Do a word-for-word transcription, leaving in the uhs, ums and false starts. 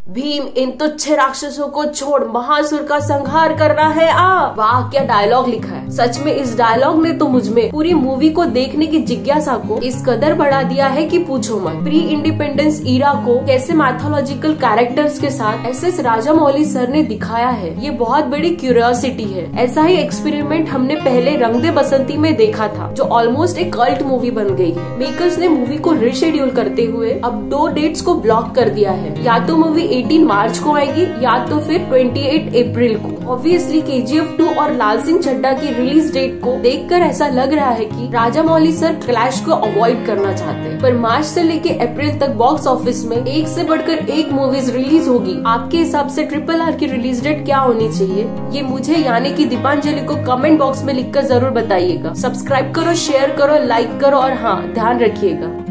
भीम इन तुच्छ राक्षसों को छोड़ महासुर का संहार करना है आ। वाह क्या डायलॉग लिखा है। सच में इस डायलॉग ने तो मुझमें पूरी मूवी को देखने की जिज्ञासा को इस कदर बढ़ा दिया है कि पूछो मत। प्री इंडिपेंडेंस ईरा को कैसे मैथोलॉजिकल कैरेक्टर्स के साथ एस एस राजामौली सर ने दिखाया है, ये बहुत बड़ी क्यूरियोसिटी है। ऐसा ही एक्सपेरिमेंट हमने पहले रंग दे बसंती में देखा था, जो ऑलमोस्ट एक कल्ट मूवी बन गई है। मेकर्स ने मूवी को रिशेड्यूल करते हुए अब दो डेट्स को ब्लॉक कर दिया है, या तो मूवी अठारह मार्च को आएगी या तो फिर अट्ठाईस अप्रैल को। ऑब्वियसली के जी एफ टू और लाल सिंह चड्ढा की रिलीज डेट को देखकर ऐसा लग रहा है कि राजामौली सर क्लैश को अवॉइड करना चाहते हैं। पर मार्च से लेके अप्रैल तक बॉक्स ऑफिस में एक से बढ़कर एक मूवीज रिलीज होगी। आपके हिसाब से ट्रिपल आर की रिलीज डेट क्या होनी चाहिए, ये मुझे यानी कि दीपांजलि को कमेंट बॉक्स में लिखकर जरूर बताइएगा। सब्सक्राइब करो, शेयर करो, लाइक करो और हाँ ध्यान रखिएगा।